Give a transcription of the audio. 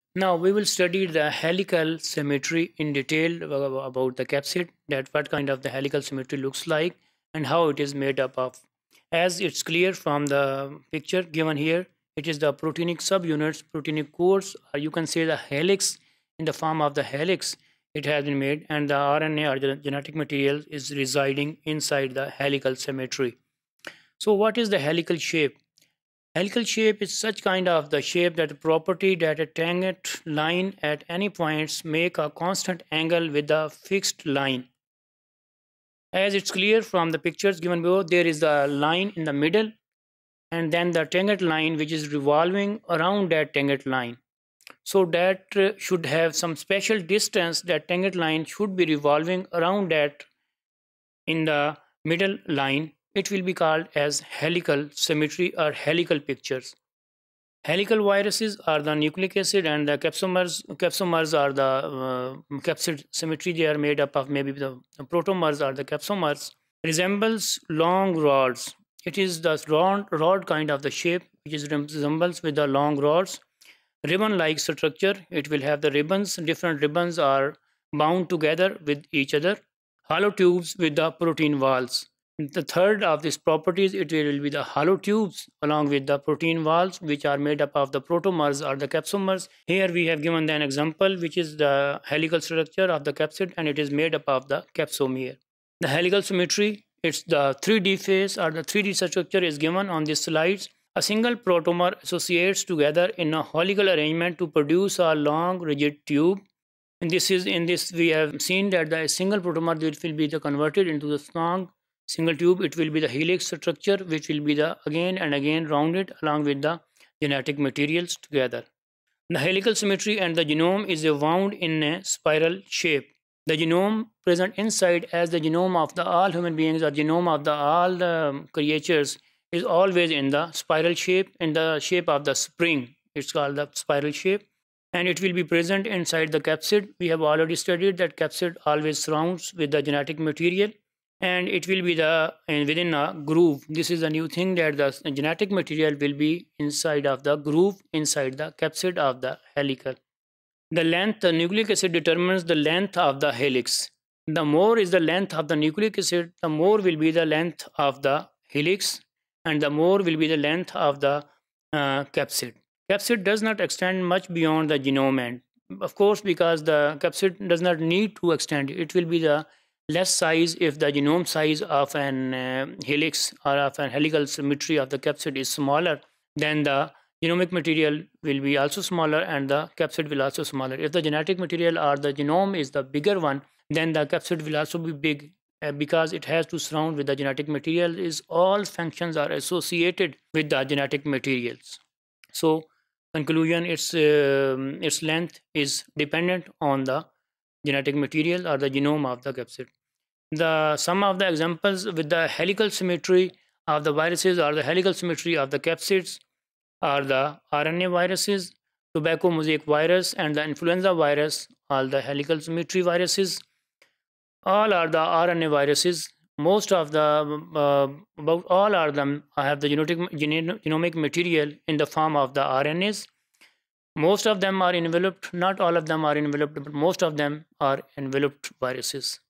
Now we will study the helical symmetry in detail about the capsid, that what kind of the helical symmetry looks like and how it is made up of. As it's clear from the picture given here, it is the proteinic subunits, proteinic cores, or you can say the helix. In the form of the helix it has been made, and the RNA or the genetic material is residing inside the helical symmetry. So what is the helical shape? Helical shape is such kind of the shape that the property that a tangent line at any points make a constant angle with the fixed line. As it's clear from the pictures given below, there is a line in the middle and then the tangent line which is revolving around that tangent line. So that should have some special distance, that tangent line should be revolving around that in the middle line. It will be called as helical symmetry or helical pictures. Helical viruses are the nucleic acid, and the capsomers are the capsid symmetry. They are made up of maybe the protomers or the capsomers. Resembles long rods. It is the rod kind of the shape, which is resembles with the long rods. Ribbon-like structure. It will have the ribbons. Different ribbons are bound together with each other. Hollow tubes with the protein walls. The third of these properties, it will be the hollow tubes along with the protein walls, which are made up of the protomers or the capsomers. Here we have given an example, which is the helical structure of the capsid, and it is made up of the capsomere. The helical symmetry, it's the 3D phase or the 3D structure is given on these slides. A single protomer associates together in a helical arrangement to produce a long rigid tube. And in this we have seen that the single protomer will be the converted into the strong single tube. It will be the helix structure, which will be the again and again rounded along with the genetic materials together. The helical symmetry and the genome is wound in a spiral shape. The genome present inside as the genome of the all human beings or genome of the all creatures is always in the spiral shape, in the shape of the spring. It's called the spiral shape, and it will be present inside the capsid. We have already studied that capsid always surrounds with the genetic material, and it will be the within a groove. This is a new thing, that the genetic material will be inside of the groove inside the capsid of the helical. The length, the nucleic acid determines the length of the helix. The more is the length of the nucleic acid, the more will be the length of the helix, and the more will be the length of the capsid. Capsid does not extend much beyond the genome end. Of course, because the capsid does not need to extend, it will be the less size if the genome size of an helix or of an helical symmetry of the capsid is smaller, then the genomic material will be also smaller and the capsid will also smaller. If the genetic material or the genome is the bigger one, then the capsid will also be big, because it has to surround with the genetic material. Is all functions are associated with the genetic materials. So conclusion, its length is dependent on the genetic material or the genome of the capsid. Some of the examples with the helical symmetry of the viruses or the helical symmetry of the capsids are the RNA viruses, tobacco mosaic virus, and the influenza virus. All the helical symmetry viruses, all are the RNA viruses. Most of the about all are them have the genomic material in the form of the RNAs. Most of them are enveloped, not all of them are enveloped, but most of them are enveloped viruses.